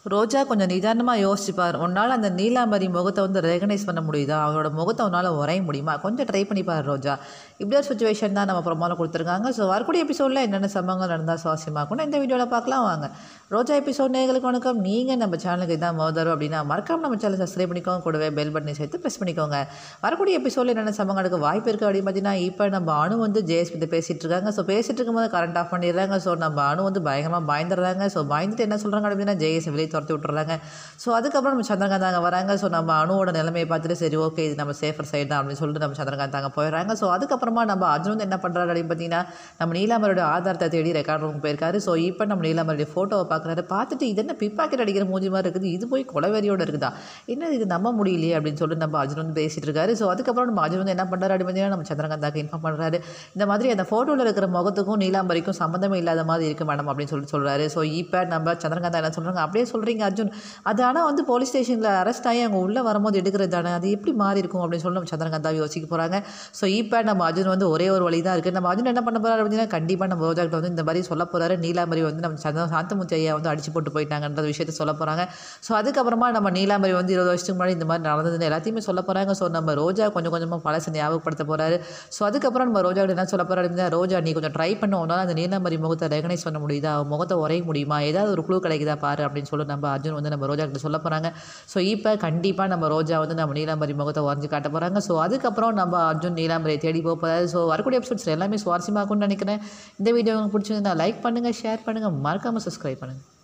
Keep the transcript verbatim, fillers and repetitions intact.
ரோஜா கொஞ்சம் நிதானமாக யோசிச்சுப்பார். உன்னால் அந்த நீலாம்பரி முகத்தை வந்து ரெகனைஸ் பண்ண முடியுதா? அவளோட முகத்தை உன்னால் வரைய முடியுமா? கொஞ்சம் ட்ரை பண்ணிப்பார் ரோஜா. இப்படி ஒரு சுச்சுவேஷன் தான் நம்ம ப்ரொமோவில் கொடுத்துருக்காங்க. ஸோ வரக்கூடிய எபிசோடில் என்னென்ன சம்பவங்கள் நடந்தால் சுவாரஸ்யமாகணும் இந்த வீடியோவில் பார்க்கலாம் வாங்க. ரோஜா எபிசோட் நேயர்களுக்கு வணக்கம். நீங்கள் நம்ம சேனலுக்கு இதான் மோதரும் அப்படின்னா மறக்காம நம்ம சேனல் சப்ஸ்கிரைப் பண்ணிக்கோங்க. கூடவே பெல் பட்டனை சேர்த்து ப்ரெஸ் பண்ணிக்கோங்க. வரக்கூடிய எபிசோடில் என்னென்ன சம்பவம் நடக்க வாய்ப்பு இருக்குது அப்படின்னு பார்த்தீங்கன்னா, இப்போ நம்ம அணு வந்து ஜேஎஸ் பற்றி பேசிகிட்டு இருக்காங்க. ஸோ பேசிகிட்டு இருக்கும்போது கரண்ட் ஆஃப் பண்ணிடுறாங்க. ஸோ நம்ம அணு வந்து பயங்கரமாக பயந்துடுறாங்க. ஸோ பயந்துட்டு என்ன சொல்கிறாங்க அப்படின்னா ஜேஎஸ் வெளியே துரத்தி விட்டுறாங்க. ஸோ அதுக்கப்புறம் நம்ம சந்திரகாந்த் அங்கே வராங்க. ஸோ நம்ம அணுவோட நிலைமையை பார்த்துட்டு சரி ஓகே இது நம்ம சேஃபர் சைடு தான் அப்படின்னு சொல்லிட்டு நம்ம சந்திரகாந்த் அங்கே போயிடுறாங்க. ஸோ அதுக்கப்புறமா நம்ம அர்ஜுன் வந்து என்ன பண்ணுறாரு அப்படின்னு பார்த்தீங்கன்னா, நம்ம நீலாம்பரியோட ஆதாரத்தை தேடி ரெக்கார்ட் ரூமுக்கு போயிருக்காரு. ஸோ இப்போ நம்ம நீலாம்பரியோட ஃபோட்டோவை பார்க்குறாரு. பார்த்துட்டு இது என்ன பிப்பாக்கெட் அடிக்கிற மூஞ்சி மாதிரி இருக்குது, இது போய் கொலவெறியோடு இருக்குதா, என்ன இது நம்ப முடியலையே அப்படின்னு சொல்லிட்டு நம்ம அர்ஜுன் வந்து பேசிகிட்டு இருக்காரு. ஸோ அதுக்கப்புறம் நம்ம அர்ஜுன் வந்து என்ன பண்ணுறாரு அப்படின்னு பார்த்தீங்கன்னா, நம்ம சந்திரகாந்தாக்கு இன்ஃபார்ம் பண்ணுறாரு. இந்த மாதிரி அந்த ஃபோட்டோவில் இருக்கிற முகத்துக்கும் நீலாம்பரிக்கும் சம்மந்தமே இல்லாத மாதிரி இருக்குது மேடம் அப்படின்னு சொல்லிட்டு சொல்கிறாரு. ஸோ இப்போ நம்ம சந்திரகாந்தா என்ன சொல்கிறாங்க, அப்படியே சொல்கிறீங்க அர்ஜுன், அது ஆனால் வந்து போலீஸ் ஸ்டேஷனில் அரெஸ்ட் ஆகி அவங்க உள்ளே வரும்போது எடுக்கிறது தானே, அது எப்படி மாறி இருக்கும் அப்படின்னு சொல்லி நம்ம சந்திரகாந்தா யோசிக்க போகிறாங்க. ஸோ இப்போ நம்ம அர்ஜுன் வந்து ஒரே ஒரு வழி தான் இருக்குது. நம்ம அர்ஜுன் என்ன பண்ண போகிறாரு அப்படின்னா, கண்டிப்பாக நம்ம ரோஜாக்கிட்ட வந்து இந்த மாதிரி சொல்ல போகிறாரு, நீலாம்பரி வந்து நம்ம சந்திர சாந்தமுத்தி ஐயா வந்து அடிச்சு போட்டு போயிட்டாங்கன்ற விஷயத்த சொல்ல போகிறாங்க. ஸோ அதுக்கப்புறமா நம்ம நீலாம்பரி வந்து இருபது வருஷத்துக்கு முன்னாடி இந்த மாதிரி நடந்ததுன்னு எல்லாத்தையுமே சொல்ல போகிறாங்க. ஸோ நம்ம ரோஜா கொஞ்சம் கொஞ்சமாக பழசை ஞாபகப்படுத்த போகிறாரு. ஸோ அதுக்கப்புறம் நம்ம ரோஜா என்ன சொல்ல போகிறாரு அப்படின்னா, ரோஜா நீ கொஞ்சம் ட்ரை பண்ண உன்னால் அந்த நீலாம்பரி முகத்தை ரெகனைஸ் பண்ண முடியுதா, முகத்தை உரைய முடியுமா, ஏதாவது ஒரு க்ளூ கிடைக்குதா பாரு அப்படின்னு சொல்லி நம்ம அர்ஜுன் வந்து நம்ம ரோஜா கிட்ட சொல்ல போகிறாங்க. ஸோ இப்போ கண்டிப்பாக நம்ம ரோஜா வந்து நம்ம நீலாம்பரி முகத்தை வரைஞ்சி காட்ட போகிறாங்க. ஸோ அதுக்கப்புறம் நம்ம அர்ஜுன் நீலாம்பரியை தேடி போக போகிறாரு. ஸோ வரக்கூடிய எபிசோட்ஸ் எல்லாமே சுவாரஸ்யமாகும்னு நினைக்கிறேன். இந்த வீடியோ உங்களுக்கு பிடிச்சிருந்தா லைக் பண்ணுங்கள், ஷேர் பண்ணுங்கள், மறக்காமல் சப்ஸ்கிரைப் பண்ணுங்கள்.